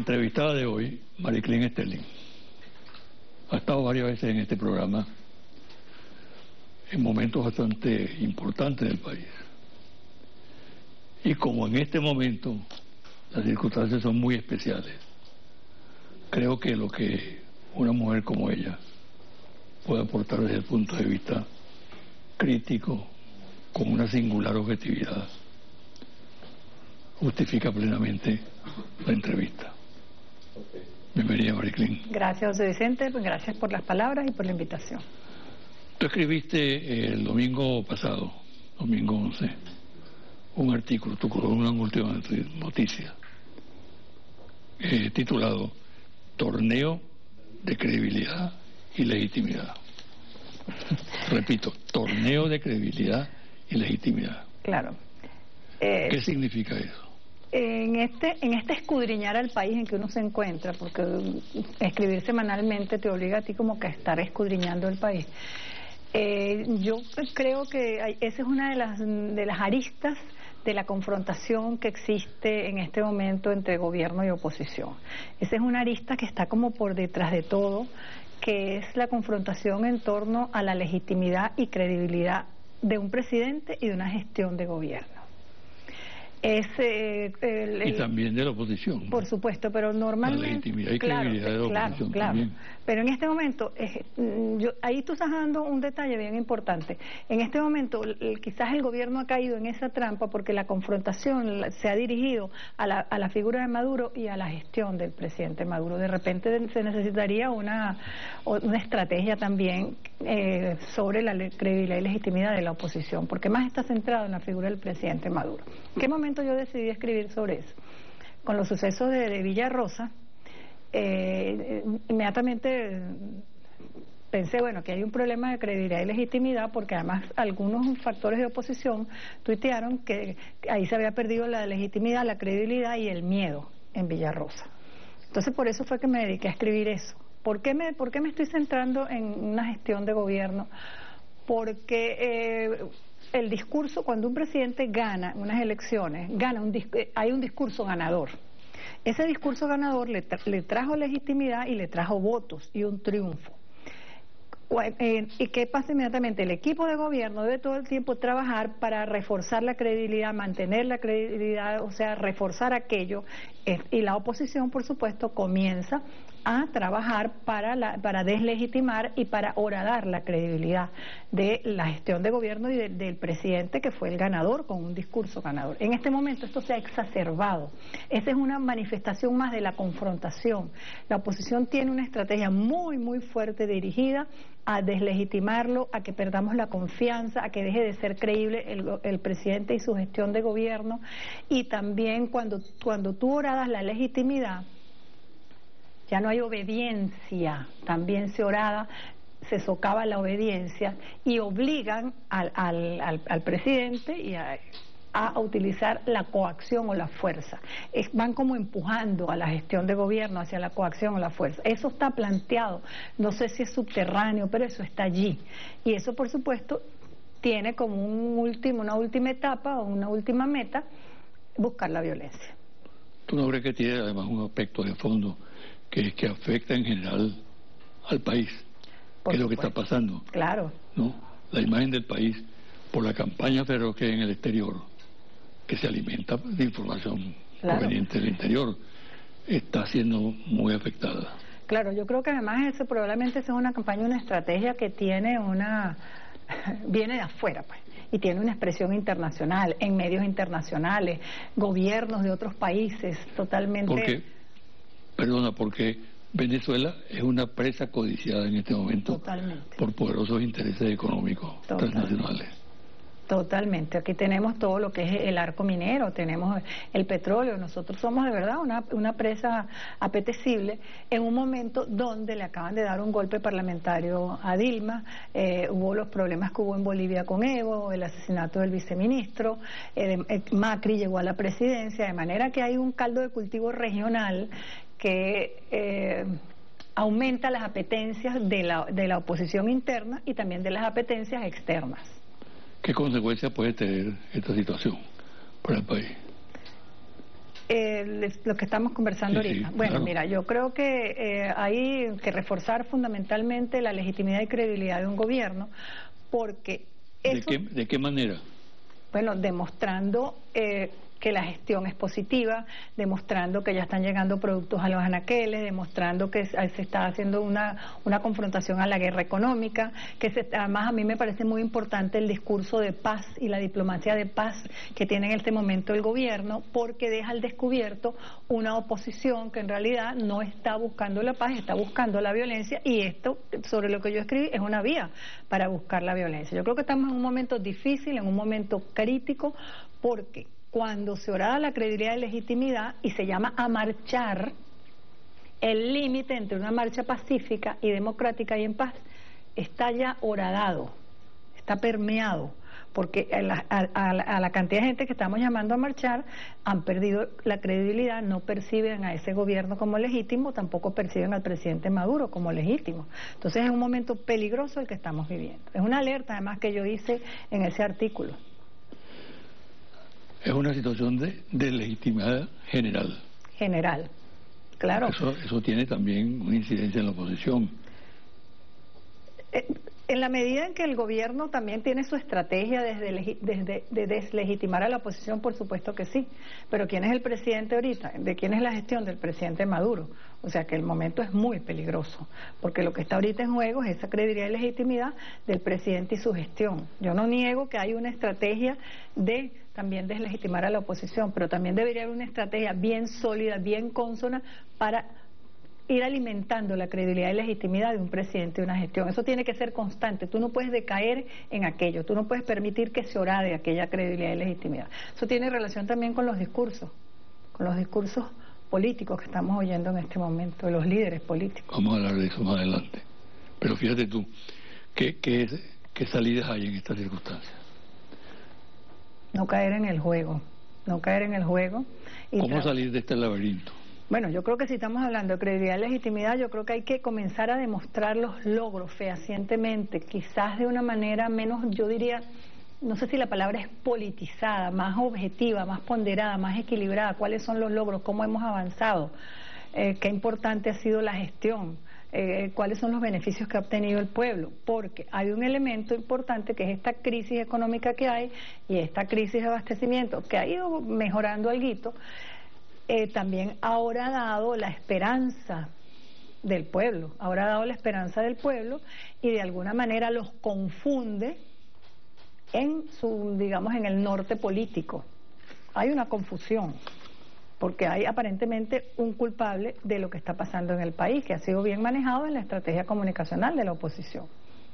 entrevistada de hoy, Mariclín Sterling, ha estado varias veces en este programa en momentos bastante importantes del país. Y como en este momento las circunstancias son muy especiales, creo que lo que una mujer como ella puede aportar desde el punto de vista crítico, con una singular objetividad, justifica plenamente la entrevista. Bienvenida, Mariclín. Gracias, José Vicente, pues gracias por las palabras y por la invitación. Tú escribiste el domingo pasado, domingo 11, un artículo, tu columna, una última noticia, titulado Torneo de Credibilidad y Legitimidad. Repito, torneo de credibilidad y legitimidad. Claro. ¿Qué significa eso? En este escudriñar al país en que uno se encuentra, porque escribir semanalmente te obliga a ti como que a estar escudriñando el país. Yo creo que esa es una de las aristas de la confrontación que existe en este momento entre gobierno y oposición. Esa es una arista que está como por detrás de todo, que es la confrontación en torno a la legitimidad y credibilidad de un presidente y de una gestión de gobierno. Y también de la oposición. Por supuesto, pero normalmente... La legitimidad y credibilidad de la oposición también. Pero en este momento, ahí tú estás dando un detalle bien importante. En este momento, quizás el gobierno ha caído en esa trampa porque la confrontación se ha dirigido a la figura de Maduro y a la gestión del presidente Maduro. De repente se necesitaría una estrategia también sobre la credibilidad y legitimidad de la oposición, porque más está centrado en la figura del presidente Maduro. ¿En qué momento yo decidí escribir sobre eso? Con los sucesos de Villarrosa, inmediatamente pensé, bueno, que hay un problema de credibilidad y legitimidad, porque además algunos factores de oposición tuitearon que ahí se había perdido la legitimidad, la credibilidad y el miedo en Villarrosa. Entonces por eso fue que me dediqué a escribir eso. ¿Por qué me estoy centrando en una gestión de gobierno? Porque el discurso, cuando un presidente gana unas elecciones, hay un discurso ganador. Ese discurso ganador le trajo legitimidad y le trajo votos y un triunfo. ¿Y qué pasa inmediatamente? El equipo de gobierno debe todo el tiempo trabajar para reforzar la credibilidad, mantener la credibilidad, o sea, reforzar aquello, y la oposición, por supuesto, comienza a trabajar para deslegitimar y para horadar la credibilidad de la gestión de gobierno y del presidente, que fue el ganador con un discurso ganador. En este momento esto se ha exacerbado. Esa es una manifestación más de la confrontación. La oposición tiene una estrategia muy, muy fuerte dirigida a deslegitimarlo, a que perdamos la confianza, a que deje de ser creíble el presidente y su gestión de gobierno, y también cuando tú horadas la legitimidad, ya no hay obediencia, también se socava la obediencia y obligan al presidente y a utilizar la coacción o la fuerza. Van como empujando a la gestión de gobierno hacia la coacción o la fuerza. Eso está planteado, no sé si es subterráneo, pero eso está allí. Y eso, por supuesto, tiene como una última etapa o una última meta, buscar la violencia. ¿Tú no crees que tiene además un aspecto de fondo que afecta en general al país? ¿Qué es lo que está pasando? Claro. ¿No? La imagen del país por la campaña feroz que hay en el exterior, que se alimenta de información proveniente del interior, está siendo muy afectada. Claro, yo creo que además probablemente esa es una campaña, una estrategia que tiene viene de afuera, pues, y tiene una expresión internacional, en medios internacionales, gobiernos de otros países totalmente... Porque Venezuela es una presa codiciada en este momento. Totalmente. Por poderosos intereses económicos transnacionales. Totalmente. Aquí tenemos todo lo que es el arco minero, tenemos el petróleo. Nosotros somos de verdad una presa apetecible en un momento donde le acaban de dar un golpe parlamentario a Dilma. Hubo los problemas que hubo en Bolivia con Evo, el asesinato del viceministro, Macri llegó a la presidencia, de manera que hay un caldo de cultivo regional que aumenta las apetencias de la oposición interna y también de las apetencias externas. ¿Qué consecuencias puede tener esta situación para el país? Lo que estamos conversando Sí, ahorita. sí, Bueno, claro. mira, yo creo que hay que reforzar fundamentalmente la legitimidad y credibilidad de un gobierno, porque eso, ¿De qué manera? bueno, demostrando que la gestión es positiva, demostrando que ya están llegando productos a los anaqueles, demostrando que se está haciendo una confrontación a la guerra económica, además a mí me parece muy importante el discurso de paz y la diplomacia de paz que tiene en este momento el gobierno, porque deja al descubierto una oposición que en realidad no está buscando la paz, está buscando la violencia, y esto, sobre lo que yo escribí, es una vía para buscar la violencia. Yo creo que estamos en un momento difícil, en un momento crítico, porque cuando se orada la credibilidad y legitimidad y se llama a marchar, el límite entre una marcha pacífica y democrática y en paz está ya horadado, está permeado, porque a la cantidad de gente que estamos llamando a marchar han perdido la credibilidad, no perciben a ese gobierno como legítimo, tampoco perciben al presidente Maduro como legítimo. Entonces es un momento peligroso el que estamos viviendo. Es una alerta además que yo hice en ese artículo. Es una situación de legitimidad general. General, claro. Eso tiene también una incidencia en la oposición. En la medida en que el gobierno también tiene su estrategia de deslegitimar a la oposición, por supuesto que sí. Pero ¿quién es el presidente ahorita? ¿De quién es la gestión? Del presidente Maduro. O sea que el momento es muy peligroso, porque lo que está ahorita en juego es esa credibilidad y legitimidad del presidente y su gestión. Yo no niego que hay una estrategia de también deslegitimar a la oposición, pero también debería haber una estrategia bien sólida, bien consona para ir alimentando la credibilidad y legitimidad de un presidente y una gestión. Eso tiene que ser constante. Tú no puedes decaer en aquello, tú no puedes permitir que se orade aquella credibilidad y legitimidad. Eso tiene relación también con los discursos políticos que estamos oyendo en este momento, de los líderes políticos. Vamos a hablar de eso más adelante. Pero fíjate tú, ¿qué salidas hay en estas circunstancias? No caer en el juego, no caer en el juego. ¿Cómo salir de este laberinto? Bueno, yo creo que si estamos hablando de credibilidad y legitimidad, yo creo que hay que comenzar a demostrar los logros fehacientemente, quizás de una manera menos, yo diría, no sé si la palabra es politizada, más objetiva, más ponderada, más equilibrada. ¿Cuáles son los logros? ¿Cómo hemos avanzado? ¿Qué importante ha sido la gestión? ¿Cuáles son los beneficios que ha obtenido el pueblo? Porque hay un elemento importante que es esta crisis económica que hay y esta crisis de abastecimiento que ha ido mejorando alguito. También ahora ha dado la esperanza del pueblo, y de alguna manera los confunde en el norte político. Hay una confusión, porque hay aparentemente un culpable de lo que está pasando en el país, que ha sido bien manejado en la estrategia comunicacional de la oposición.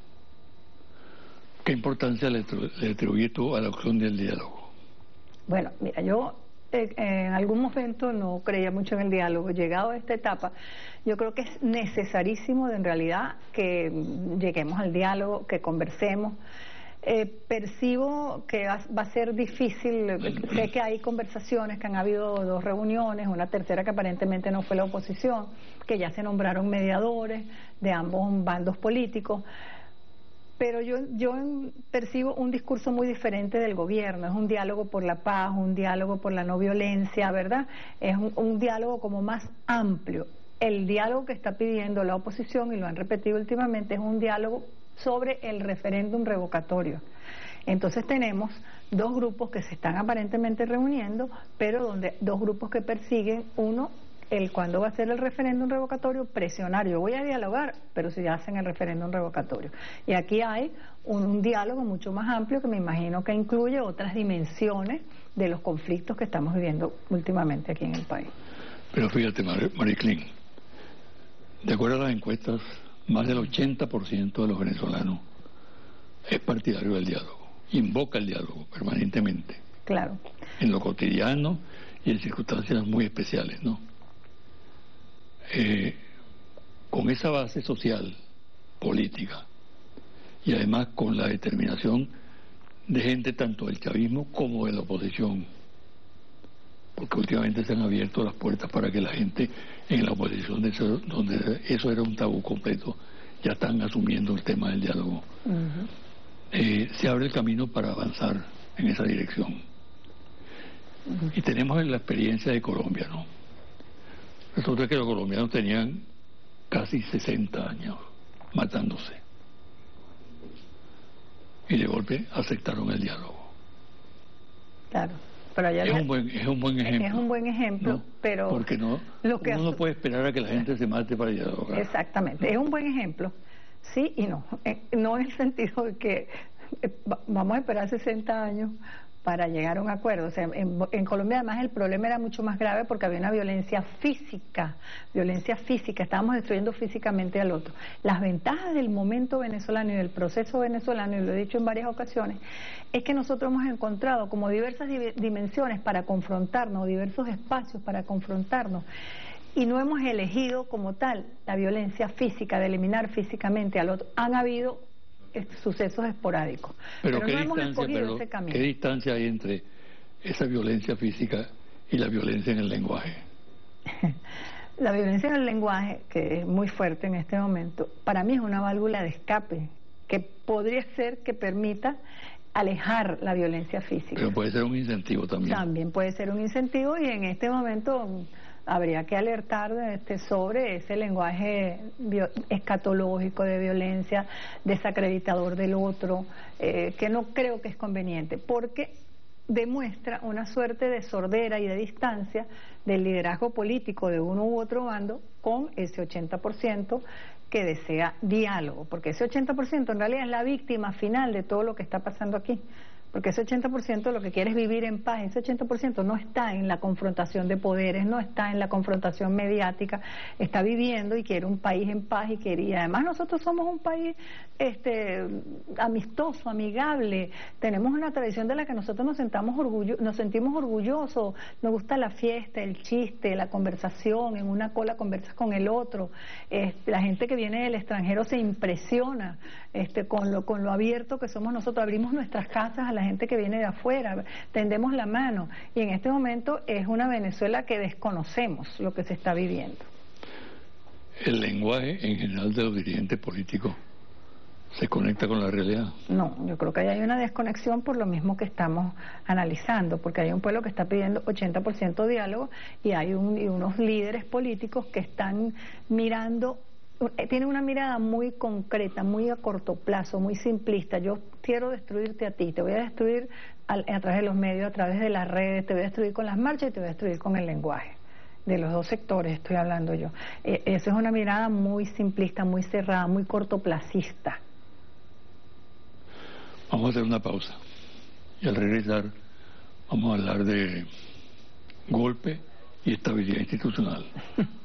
¿Qué importancia le atribuyes tú a la opción del diálogo? Bueno, mira, yo en algún momento no creía mucho en el diálogo. Llegado a esta etapa, yo creo que es necesarísimo en realidad que lleguemos al diálogo, que conversemos. Percibo que va a ser difícil. Sé que hay conversaciones, que han habido 2 reuniones, una tercera que aparentemente no fue la oposición, que ya se nombraron mediadores de ambos bandos políticos. Pero yo percibo un discurso muy diferente del gobierno. Es un diálogo por la paz, un diálogo por la no violencia, ¿verdad? Es un diálogo como más amplio. El diálogo que está pidiendo la oposición, y lo han repetido últimamente, es un diálogo sobre el referéndum revocatorio. Entonces tenemos 2 grupos que se están aparentemente reuniendo, pero donde 2 grupos que persiguen, uno, cuándo va a ser el referéndum revocatorio, presionar. Yo voy a dialogar, pero si hacen el referéndum revocatorio. Y aquí hay un diálogo mucho más amplio que me imagino que incluye otras dimensiones de los conflictos que estamos viviendo últimamente aquí en el país. Pero fíjate, Mariclín, de acuerdo a las encuestas, más del 80% de los venezolanos es partidario del diálogo, invoca el diálogo permanentemente. Claro. En lo cotidiano y en circunstancias muy especiales, ¿no? Con esa base social, política, y además con la determinación de gente tanto del chavismo como de la oposición, porque últimamente se han abierto las puertas para que la gente en la oposición, donde eso era un tabú completo, ya están asumiendo el tema del diálogo. Se abre el camino para avanzar en esa dirección. Y tenemos la experiencia de Colombia, ¿no? Resulta que los colombianos tenían casi 60 años matándose. Y de golpe aceptaron el diálogo. Claro. Pero allá es un buen ejemplo. Es un buen ejemplo, ¿no? pero... Porque no, uno no puede esperar a que la gente se mate para dialogar. Exactamente. ¿No? Es un buen ejemplo, sí y no. No en el sentido de que vamos a esperar 60 años para llegar a un acuerdo. O sea, en Colombia además el problema era mucho más grave porque había una violencia física, estábamos destruyendo físicamente al otro. Las ventajas del momento venezolano y del proceso venezolano, y lo he dicho en varias ocasiones, es que nosotros hemos encontrado como diversas dimensiones para confrontarnos, diversos espacios para confrontarnos, y no hemos elegido como tal la violencia física, de eliminar físicamente al otro. Han habido sucesos esporádicos, pero no hemos escogido ese camino. ¿Qué distancia hay entre esa violencia física y la violencia en el lenguaje? La violencia en el lenguaje, que es muy fuerte en este momento, para mí es una válvula de escape que podría ser que permita alejar la violencia física. Pero puede ser un incentivo también. También puede ser un incentivo, y en este momento habría que alertar sobre ese lenguaje escatológico de violencia, desacreditador del otro, que no creo que es conveniente, porque demuestra una suerte de sordera y de distancia del liderazgo político de uno u otro bando con ese 80% que desea diálogo, porque ese 80% en realidad es la víctima final de todo lo que está pasando aquí. Porque ese 80% lo que quiere es vivir en paz. Ese 80% no está en la confrontación de poderes, no está en la confrontación mediática, está viviendo y quiere un país en paz, y además nosotros somos un país amistoso, amigable, tenemos una tradición de la que nosotros nos sentimos orgullosos, nos gusta la fiesta, el chiste, la conversación, en una cola conversas con el otro, la gente que viene del extranjero se impresiona con lo abierto que somos nosotros, abrimos nuestras casas a la gente que viene de afuera, tendemos la mano, y en este momento es una Venezuela que desconocemos lo que se está viviendo. ¿El lenguaje en general de los dirigentes políticos se conecta con la realidad? No, yo creo que hay una desconexión por lo mismo que estamos analizando, porque hay un pueblo que está pidiendo 80% diálogo y hay unos líderes políticos que están mirando, tienen una mirada muy concreta, muy a corto plazo, muy simplista. Yo quiero destruirte a ti, te voy a destruir a través de los medios, a través de las redes, te voy a destruir con las marchas y te voy a destruir con el lenguaje. De los dos sectores estoy hablando yo. Esa es una mirada muy simplista, muy cerrada, muy cortoplacista. Vamos a hacer una pausa y al regresar vamos a hablar de golpe y estabilidad institucional.